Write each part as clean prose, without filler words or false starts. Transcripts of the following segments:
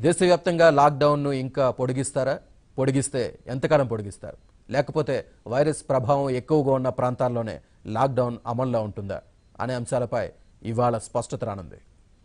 దేశవ్యాప్తంగా లాక్డౌన్ను ఇంకా పొడిగిస్తారా? పొడిగిస్తే ఎంతకాలం పొడిగిస్తారు? లేకపోతే వైరస్ ప్రభావం ఎక్కువగా ఉన్న ప్రాంతాల్లోనే లాక్డౌన్ అమల్లో ఉంటుందా అనే అంశాలపై ఇవాళ స్పష్టత రానుంది.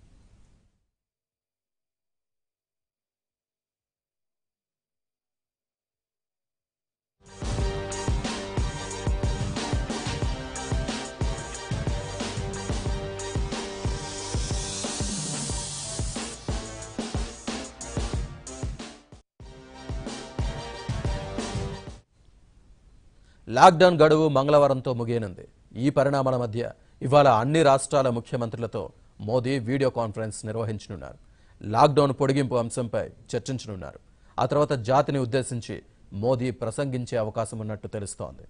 లాక్డౌన్ గడువు మంగళవారంతో ముగియనుంది. ఈ పరిణామాల మధ్య ఇవాళ అన్ని రాష్ట్రాల ముఖ్యమంత్రులతో మోదీ వీడియో కాన్ఫరెన్స్ నిర్వహించనున్నారు. లాక్డౌన్ పొడిగింపు అంశంపై చర్చించనున్నారు. ఆ తర్వాత జాతిని ఉద్దేశించి మోదీ ప్రసంగించే అవకాశం ఉన్నట్టు తెలుస్తోంది.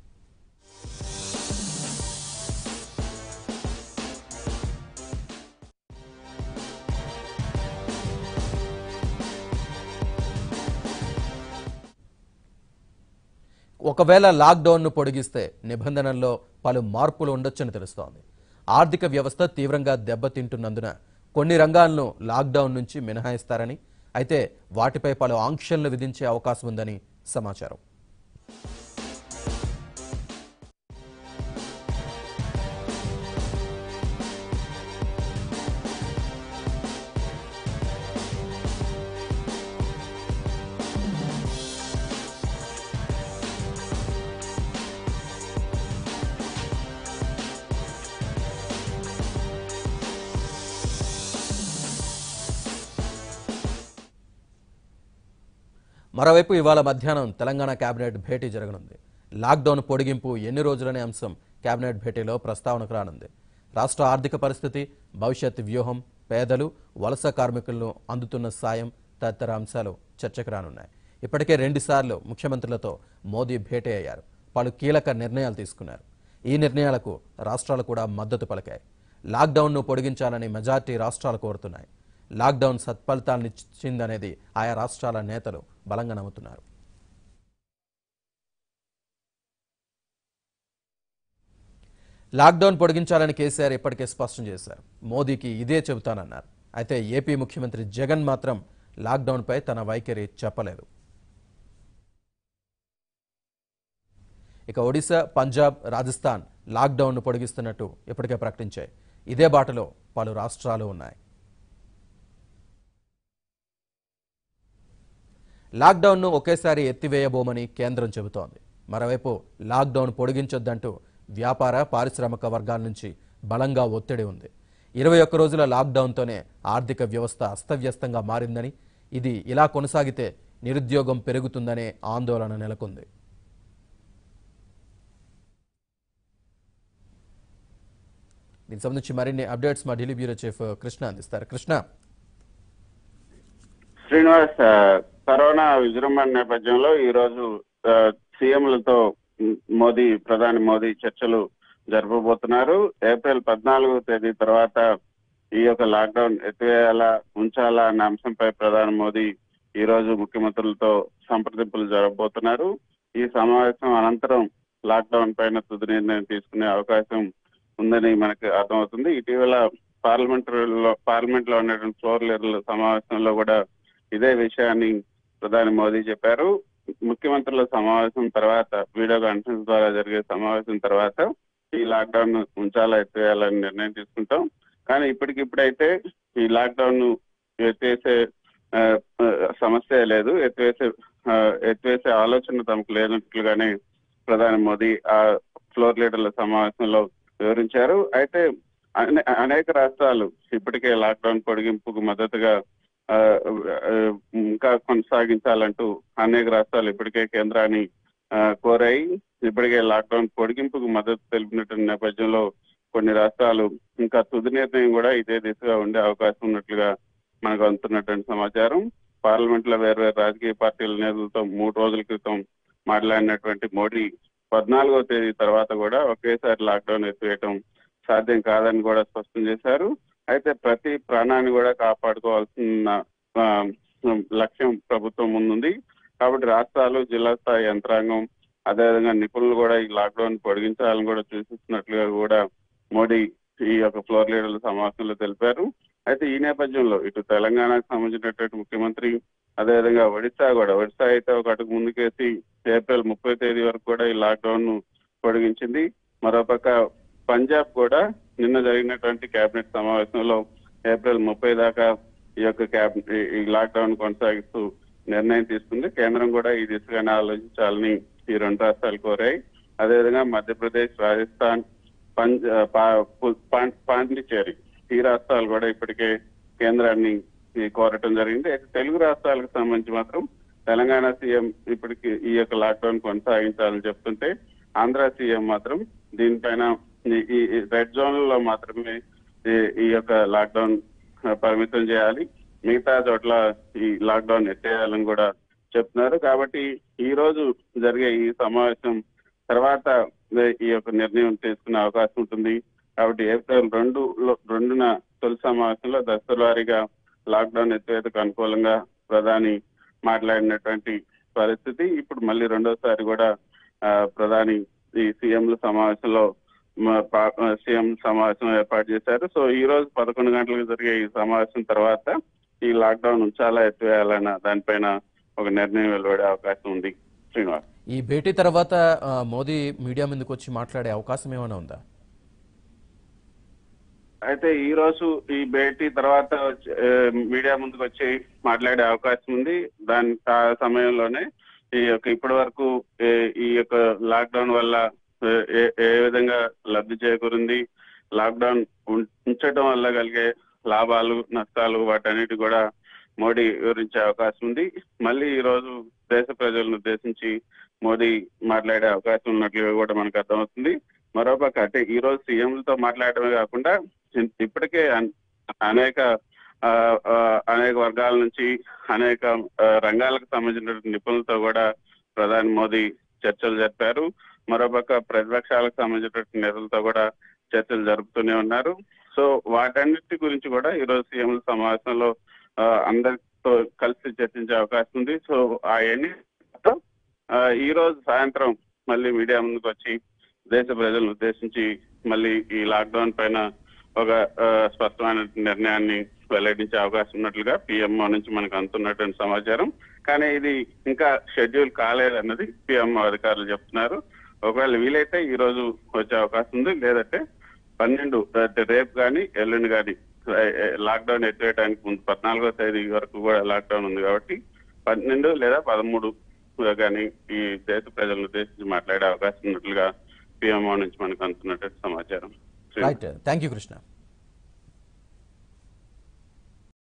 ఒకవేళ లాక్డౌన్ను పొడిగిస్తే నిబంధనల్లో పలు మార్పులు ఉండొచ్చని తెలుస్తోంది. ఆర్థిక వ్యవస్థ తీవ్రంగా దెబ్బతింటున్నందున కొన్ని రంగాలను లాక్డౌన్ నుంచి మినహాయిస్తారని, అయితే వాటిపై పలు ఆంక్షలను విధించే అవకాశం ఉందని సమాచారం. మరోవైపు ఇవాళ మధ్యాహ్నం తెలంగాణ కేబినెట్ భేటీ జరగనుంది. లాక్డౌన్ పొడిగింపు ఎన్ని రోజులనే అంశం కేబినెట్ భేటీలో ప్రస్తావనకు రానుంది. రాష్ట్ర ఆర్థిక పరిస్థితి, భవిష్యత్ వ్యూహం, పేదలు, వలస కార్మికులను అందుతున్న సాయం తదితర అంశాలు చర్చకు రానున్నాయి. ఇప్పటికే 2 సార్లు ముఖ్యమంత్రులతో మోదీ భేటీ అయ్యారు. పలు కీలక నిర్ణయాలు తీసుకున్నారు. ఈ నిర్ణయాలకు రాష్ట్రాలు కూడా మద్దతు పలికాయి. లాక్డౌన్ను పొడిగించాలని మెజార్టీ రాష్ట్రాలు కోరుతున్నాయి. లాక్డౌన్ సత్ఫలితాలనిచ్చిందనేది ఆయా రాష్ట్రాల నేతలు బలంగా నమ్ముతున్నారు. లాక్డౌన్ పొడిగించాలని కేసీఆర్ ఇప్పటికే స్పష్టం చేశారు. మోదీకి ఇదే చెబుతానన్నారు. అయితే ఏపీ ముఖ్యమంత్రి జగన్ మాత్రం లాక్డౌన్పై తన వైఖరి చెప్పలేదు. ఇక ఒడిశా, పంజాబ్, రాజస్థాన్ లాక్డౌన్ను పొడిగిస్తున్నట్టు ఇప్పటికే ప్రకటించాయి. ఇదే బాటలో పలు రాష్ట్రాలు ఉన్నాయి. లాక్డౌన్ను ఒకేసారి ఎత్తివేయబోమని కేంద్రం చెబుతోంది. మరోవైపు లాక్డౌన్ పొడిగించొద్దంటూ వ్యాపార, పారిశ్రామిక వర్గాల నుంచి బలంగా ఒత్తిడి ఉంది. 21 రోజుల లాక్డౌన్తోనే ఆర్థిక వ్యవస్థ అస్తవ్యస్తంగా మారిందని, ఇది ఇలా కొనసాగితే నిరుద్యోగం పెరుగుతుందనే ఆందోళన నెలకొంది. దీనికి సంబంధించి మరిన్ని అప్డేట్స్ మా ఢిల్లీ బ్యూరో చీఫ్ కృష్ణ అందిస్తారు. కృష్ణ. శ్రీనివాస్, కరోనా విజృంభణ నేపథ్యంలో ఈ రోజు సీఎంలతో ప్రధాని మోదీ చర్చలు జరపబోతున్నారు. ఏప్రిల్ 14వ తేదీ తర్వాత ఈ యొక్క లాక్డౌన్ ఎత్తివేయాలా, ఉంచాలా అనే అంశంపై ప్రధాని మోదీ ఈ రోజు ముఖ్యమంత్రులతో సంప్రదింపులు జరపబోతున్నారు. ఈ సమావేశం అనంతరం లాక్డౌన్ పైన తుది నిర్ణయం తీసుకునే అవకాశం ఉందని మనకు అర్థమవుతుంది. ఇటీవల పార్లమెంట్ లో ఉన్నటువంటి ఫ్లోర్ లీడర్ల సమావేశంలో కూడా ఇదే విషయాన్ని ప్రధాని మోదీ చెప్పారు. ముఖ్యమంత్రుల సమావేశం తర్వాత, వీడియో కాన్ఫరెన్స్ ద్వారా జరిగే సమావేశం తర్వాత ఈ లాక్డౌన్ ఉంచాలా, ఎత్తివేయాలని నిర్ణయం తీసుకుంటాం. కానీ ఇప్పటికిప్పుడైతే ఈ లాక్డౌన్ ఎత్తివేసే సమస్య లేదు, ఎత్తివేసే ఆలోచన తమకు లేనట్లుగానే ప్రధాని మోదీ ఆ ఫ్లోర్ లీడర్ల సమావేశంలో వివరించారు. అయితే అనేక రాష్ట్రాలు ఇప్పటికే లాక్డౌన్ పొడిగింపుకు మద్దతుగా ఇంకా కొనసాగించాలంటూ అనేక రాష్ట్రాలు ఇప్పటికే కేంద్రాన్ని కోరాయి. ఇప్పటికే లాక్డౌన్ పొడిగింపుకు మద్దతు తెలిపినటువంటి నేపథ్యంలో కొన్ని రాష్ట్రాలు ఇంకా తుది నిర్ణయం కూడా ఇదే దిశగా ఉండే అవకాశం ఉన్నట్లుగా మనకు అందుతున్నటువంటి సమాచారం. పార్లమెంట్ లో వేర్వేరు రాజకీయ పార్టీల నేతలతో 3 రోజుల క్రితం మాట్లాడినటువంటి మోడీ 14వ తేదీ తర్వాత కూడా ఒకేసారి లాక్డౌన్ ఎత్తివేయటం సాధ్యం కాదని కూడా స్పష్టం చేశారు. అయితే ప్రతి ప్రాణాన్ని కూడా కాపాడుకోవాల్సిన లక్ష్యం ప్రభుత్వం ముందుంది. కాబట్టి రాష్ట్రాలు, జిల్లా స్థాయి యంత్రాంగం, అదేవిధంగా నిపుణులు కూడా ఈ లాక్డౌన్ పొడిగించాలని కూడా సూచిస్తున్నట్లుగా కూడా మోడీ ఈ యొక్క ఫ్లోర్ లీడర్ల సమావేశంలో తెలిపారు. అయితే ఈ నేపథ్యంలో ఇటు తెలంగాణకు సంబంధించినటువంటి ముఖ్యమంత్రి, అదేవిధంగా ఒడిశా అయితే ఒక అడుగు ముందుకేసి ఏప్రిల్ 30 తేదీ వరకు కూడా ఈ లాక్డౌన్ ను పొడిగించింది. మరోపక్క పంజాబ్ కూడా నిన్న జరిగినటువంటి కేబినెట్ సమావేశంలో ఏప్రిల్ 30 దాకా ఈ లాక్డౌన్ కొనసాగిస్తూ నిర్ణయం తీసుకుంది. కేంద్రం కూడా ఈ దిశగానే ఆలోచించాలని ఈ రెండు రాష్ట్రాలు కోరాయి. అదేవిధంగా మధ్యప్రదేశ్, రాజస్థాన్, పాండిచేరి ఈ రాష్ట్రాలు కూడా ఇప్పటికే కేంద్రాన్ని కోరటం జరిగింది. అయితే తెలుగు రాష్ట్రాలకు సంబంధించి మాత్రం తెలంగాణ సీఎం ఇప్పటికి ఈ యొక్క లాక్డౌన్ కొనసాగించాలని చెప్తుంటే, ఆంధ్ర సీఎం మాత్రం దీనిపైన ఈ రెడ్ జోన్లలో మాత్రమే ఈ యొక్క లాక్డౌన్ పరిమితం చేయాలి, మిగతా చోట్ల ఈ లాక్డౌన్ ఎత్తేయాలని కూడా చెప్తున్నారు. కాబట్టి ఈ రోజు జరిగే ఈ సమావేశం తర్వాత ఈ యొక్క నిర్ణయం తీసుకునే అవకాశం ఉంటుంది. కాబట్టి ఏప్రిల్ 2న తొలి సమావేశంలో దశల వారీగా లాక్డౌన్ ఎత్తివేతకు అనుకూలంగా ప్రధాని మాట్లాడినటువంటి పరిస్థితి. ఇప్పుడు మళ్ళీ రెండోసారి కూడా ప్రధాని ఈ సీఎంల సమావేశంలో సమావేశం ఏర్పాటు చేశారు. సో ఈ రోజు 11 గంటలకు జరిగే ఈ సమావేశం తర్వాత ఈ లాక్డౌన్ ఉంచాలా ఎత్తివేయాలన్న దానిపైన ఒక నిర్ణయం వెలువడే అవకాశం ఉంది. శ్రీనివాస్, ఈ భేటీ తర్వాత మోదీ మీడియా ముందుకు వచ్చి మాట్లాడే అవకాశం ఏమైనా ఉందా? అయితే ఈ రోజు ఈ భేటీ తర్వాత మీడియా ముందుకు వచ్చి మాట్లాడే అవకాశం ఉంది. ఆ సమయంలోనే ఈ యొక్క ఇప్పటి వరకు ఈ యొక్క లాక్డౌన్ వల్ల ఏ విధంగా లబ్ధి చేకూరింది, లాక్డౌన్ ఉంచడం వల్ల కలిగే లాభాలు, నష్టాలు, వాటన్నిటి కూడా మోడీ వివరించే అవకాశం ఉంది. మళ్ళీ ఈ రోజు దేశ ప్రజలను ఉద్దేశించి మోదీ మాట్లాడే అవకాశం ఉన్నట్లుగా కూడా మనకు అర్థమవుతుంది. మరోపక్క అంటే ఈ రోజు సీఎంలతో మాట్లాడటమే కాకుండా ఇప్పటికే అనేక వర్గాల నుంచి అనేక రంగాలకు సంబంధించిన నిపుణులతో కూడా ప్రధాని మోదీ చర్చలు జరిపారు. మరోపక్క ప్రతిపక్షాలకు సంబంధించినటువంటి నేతలతో కూడా చర్చలు జరుపుతూనే ఉన్నారు. సో వాటన్నిటి గురించి కూడా ఈ రోజు సీఎంల సమావేశంలో అందరితో కలిసి చర్చించే అవకాశం ఉంది. సో అవన్నీ ఈ రోజు సాయంత్రం మళ్ళీ మీడియా ముందుకు వచ్చి దేశ ప్రజలను ఉద్దేశించి మళ్ళీ ఈ లాక్డౌన్ పైన ఒక స్పష్టమైన నిర్ణయాన్ని వెల్లడించే అవకాశం ఉన్నట్లుగా పిఎంఓ నుంచి మనకు అందుతున్నటువంటి సమాచారం. కానీ ఇది ఇంకా షెడ్యూల్ కాలేదన్నది పిఎంఓ అధికారులు చెప్తున్నారు. ఒకవేళ వీలైతే ఈ రోజు వచ్చే అవకాశం ఉంది, లేదంటే 12 రేపు కానీ ఎల్లుండి కానీ లాక్డౌన్ ఎత్తివేయడానికి ముందు 14వ తేదీ వరకు కూడా లాక్డౌన్ ఉంది. కాబట్టి 12 లేదా 13 కానీ ఈ దేశ ప్రజలను ఉద్దేశించి మాట్లాడే అవకాశం ఉన్నట్లుగా పిఎంఓ నుంచి మనకు అందుతున్నటువంటి సమాచారం. Right, thank you Krishna.